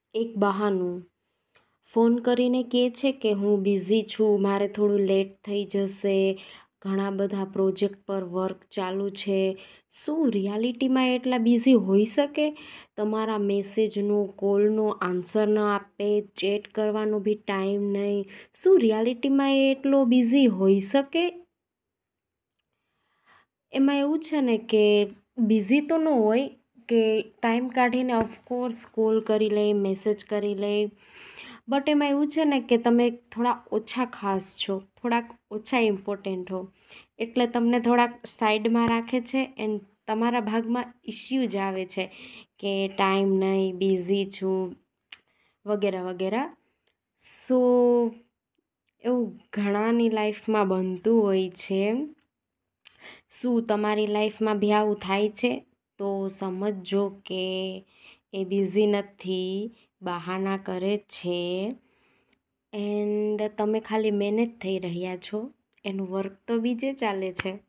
એક બહાનું ફોન કરીને કહે છે કે હું બિઝી છું, મારે થોડું લેટ થઈ જશે, ઘણા બધા પ્રોજેક્ટ પર વર્ક ચાલુ છે. શું રિયાલિટીમાં એટલા બિઝી હોઈ શકે? તમારા મેસેજનો કોલનો આન્સર ન આપે, ચેટ કરવાનો બી ટાઈમ નહીં. શું રિયાલિટીમાં એ એટલો બિઝી હોઈ શકે? એમાં એવું છે ને કે બિઝી તો ન હોય, કે ટાઈમ કાઢીને ઓફકોર્સ કોલ કરી લે, મેસેજ કરી લે, બટ એમાં એવું છે ને કે તમે થોડા ઓછા ખાસ છો, થોડાક ઓછા ઇમ્પોર્ટન્ટ હો, એટલે તમને થોડાક સાઈડમાં રાખે છે એન્ડ તમારા ભાગમાં ઇશ્યુ જ આવે છે કે ટાઈમ નહીં, બિઝી છું વગેરે વગેરે. સો એવું ઘણાની લાઈફમાં બનતું હોય છે. શું તમારી લાઈફમાં બી આવું થાય છે? તો સમજજો કે એ બિઝી નથી, બહાના કરે છે એન્ડ તમે ખાલી મેનેજ થઈ રહ્યા છો, એનું વર્ક તો બીજે ચાલે છે.